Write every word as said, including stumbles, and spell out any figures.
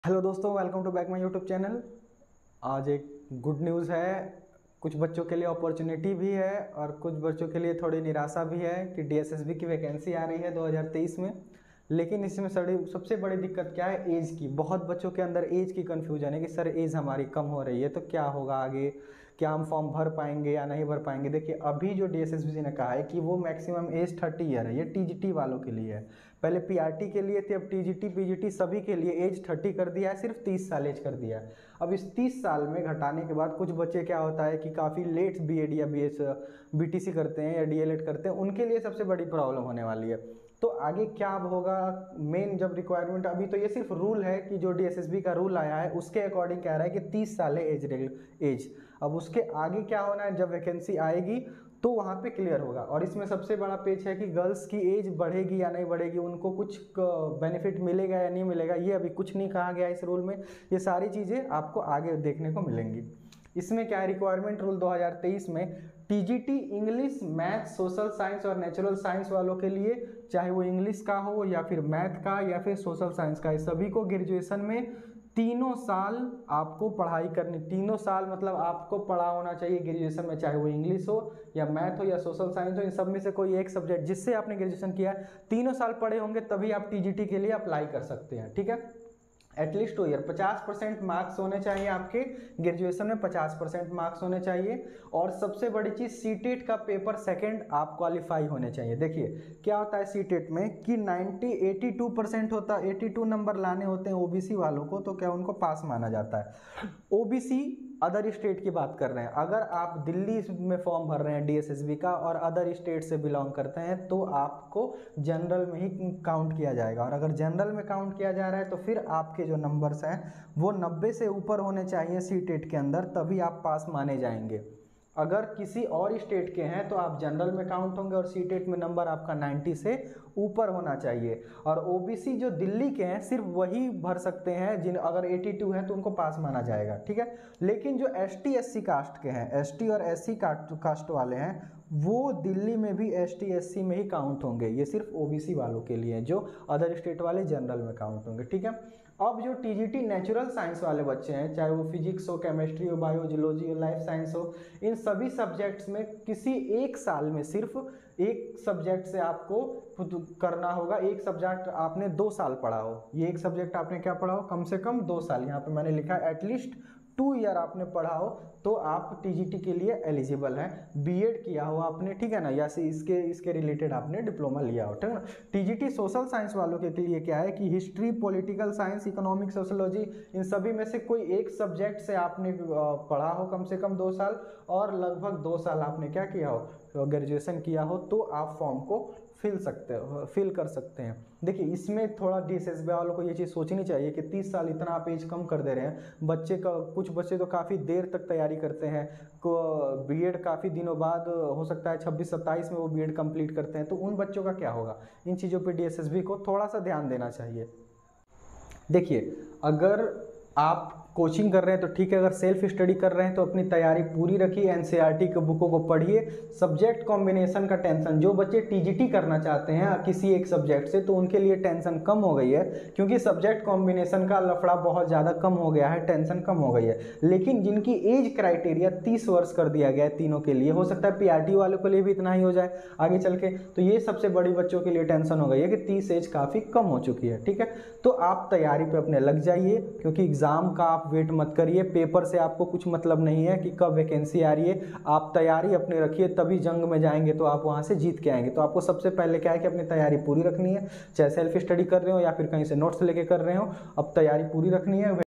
Hello दोस्तों, welcome to back my YouTube channel. आज एक गुड न्यूज़ है। कुछ बच्चों के लिए अपॉर्चुनिटी भी है और कुछ बच्चों के लिए थोड़ी निराशा भी है कि डीएसएसबी की वैकेंसी आ रही है दो हज़ार तेईस में। लेकिन इसमें सड़ी सबसे बड़ी दिक्कत क्या है? एज की। बहुत बच्चों के अंदर एज की कन्फ्यूजन है कि सर एज हमारी कम हो रही है तो क्या होगा आगे, क्या हम फॉर्म भर पाएंगे या नहीं भर पाएंगे। देखिए, अभी जो डीएसएसबी ने कहा है कि वो मैक्सिमम एज थर्टी ईयर है, ये टीजीटी वालों के लिए है। पहले पीआरटी के लिए थी, अब टीजीटी पीजीटी सभी के लिए एज थर्टी कर दिया है, सिर्फ तीस साल एज कर दिया है। अब इस तीस साल में घटाने के बाद कुछ बच्चे क्या होता है कि काफ़ी लेट बीएड या बीएस बीटीसी करते हैं या डीएलएड करते हैं, उनके लिए सबसे बड़ी प्रॉब्लम होने वाली है। तो आगे क्या अब होगा, मेन जब रिक्वायरमेंट, अभी तो ये सिर्फ रूल है कि जो डीएसएसबी का रूल आया है उसके अकॉर्डिंग कह रहा है कि तीस साल है एज एज। अब उसके आगे क्या होना है, जब वैकेंसी आएगी तो वहाँ पे क्लियर होगा। और इसमें सबसे बड़ा पेच है कि गर्ल्स की एज बढ़ेगी या नहीं बढ़ेगी, उनको कुछ बेनिफिट मिलेगा या नहीं मिलेगा, ये अभी कुछ नहीं कहा गया इस रूल में। ये सारी चीज़ें आपको आगे देखने को मिलेंगी। इसमें क्या है, रिक्वायरमेंट रूल दो हज़ार तेईस में TGT English, math, social science और नेचुरल साइंस वालों के लिए, चाहे वो इंग्लिश का हो या फिर मैथ का या फिर सोशल साइंस का, सभी को ग्रेजुएशन में तीनों साल आपको पढ़ाई करनी। तीनों साल मतलब आपको पढ़ा होना चाहिए ग्रेजुएशन में, चाहे वो इंग्लिश हो या मैथ हो या सोशल साइंस हो, इन सब में से कोई एक सब्जेक्ट जिससे आपने ग्रेजुएशन किया है, तीनों साल पढ़े होंगे तभी आप टीजीटी के लिए अप्लाई कर सकते हैं। ठीक है, एटलीस्ट टू ईयर। पचास परसेंट मार्क्स होने चाहिए आपके ग्रेजुएशन में, पचास परसेंट मार्क्स होने चाहिए। और सबसे बड़ी चीज़, सीटेट का पेपर सेकंड आप क्वालिफाई होने चाहिए। देखिए क्या होता है सीटेट में कि नब्बे बयासी परसेंट होता है, बयासी नंबर लाने होते हैं ओबीसी वालों को, तो क्या उनको पास माना जाता है। ओबीसी अदर स्टेट की बात कर रहे हैं, अगर आप दिल्ली में फॉर्म भर रहे हैं डीएसएसबी का और अदर स्टेट से बिलोंग करते हैं तो आपको जनरल में ही काउंट किया जाएगा। और अगर जनरल में काउंट किया जा रहा है तो फिर आपके जो नंबर्स हैं वो नब्बे से ऊपर होने चाहिए सीटेट के अंदर, तभी आप पास माने जाएंगे। अगर किसी और स्टेट के हैं तो आप जनरल में काउंट होंगे और सीटेट में नंबर आपका नब्बे से ऊपर होना चाहिए। और ओबीसी जो दिल्ली के हैं सिर्फ वही भर सकते हैं, जिन अगर बयासी है तो उनको पास माना जाएगा। ठीक है, लेकिन जो एसटी एससी कास्ट के हैं, एसटी और एससी कास्ट वाले हैं, वो दिल्ली में भी एसटी एससी में ही काउंट होंगे। ये सिर्फ ओबीसी वालों के लिए, जो अदर स्टेट वाले जनरल में काउंट होंगे। ठीक है, अब जो टीजीटी नेचुरल साइंस वाले बच्चे हैं, चाहे वो फिजिक्स हो, केमिस्ट्री हो, बायोलॉजी हो, लाइफ साइंस हो, इन सभी सब्जेक्ट्स में किसी एक साल में सिर्फ एक सब्जेक्ट से आपको करना होगा। एक सब्जेक्ट आपने दो साल पढ़ा हो, ये एक सब्जेक्ट आपने क्या पढ़ा हो, कम से कम दो साल। यहाँ पे मैंने लिखा है एटलीस्ट टू ईयर आपने पढ़ा हो तो आप टीजीटी के लिए एलिजिबल हैं। बीएड किया हो आपने, ठीक है ना, या इसके इसके रिलेटेड आपने डिप्लोमा लिया हो, ठीक है ना। टीजीटी सोशल साइंस वालों के लिए क्या है कि history, political science, economic, sociology, इन सभी में से कोई एक सब्जेक्ट से आपने पढ़ा हो कम से कम दो साल और लगभग दो साल आपने क्या किया हो, ग्रेजुएशन किया हो, तो आप फॉर्म को फिल सकते हो फिल कर सकते हैं। देखिए इसमें थोड़ा डीएसएसबी वालों को ये चीज़ सोचनी चाहिए कि तीस साल इतना आप एज कम कर दे रहे हैं। बच्चे का कुछ बच्चे तो काफ़ी देर तक तैयारी करते हैं, को बीएड काफ़ी दिनों बाद हो सकता है छब्बीस सत्ताईस में वो बीएड कंप्लीट करते हैं, तो उन बच्चों का क्या होगा। इन चीज़ों पे डीएसएसबी को थोड़ा सा ध्यान देना चाहिए। देखिए अगर आप कोचिंग कर रहे हैं तो ठीक है, अगर सेल्फ स्टडी कर रहे हैं तो अपनी तैयारी पूरी रखिए, एनसीईआरटी के बुकों को पढ़िए। सब्जेक्ट कॉम्बिनेशन का टेंशन, जो बच्चे टीजीटी करना चाहते हैं किसी एक सब्जेक्ट से, तो उनके लिए टेंशन कम हो गई है, क्योंकि सब्जेक्ट कॉम्बिनेशन का लफड़ा बहुत ज़्यादा कम हो गया है, टेंशन कम हो गई है। लेकिन जिनकी एज क्राइटेरिया तीस वर्ष कर दिया गया है तीनों के लिए, हो सकता है पीआरटी वालों के लिए भी इतना ही हो जाए आगे चल के, तो ये सबसे बड़ी बच्चों के लिए टेंशन हो गई है कि तीस एज काफ़ी कम हो चुकी है। ठीक है, तो आप तैयारी पर अपने लग जाइए, क्योंकि एग्ज़ाम का वेट मत करिए। पेपर से आपको कुछ मतलब नहीं है कि कब वैकेंसी आ रही है, आप तैयारी अपने रखिए, तभी जंग में जाएंगे तो आप वहां से जीत के आएंगे। तो आपको सबसे पहले क्या है कि अपनी तैयारी पूरी रखनी है, चाहे सेल्फ स्टडी कर रहे हो या फिर कहीं से नोट्स लेके कर रहे हो, अब तैयारी पूरी रखनी है।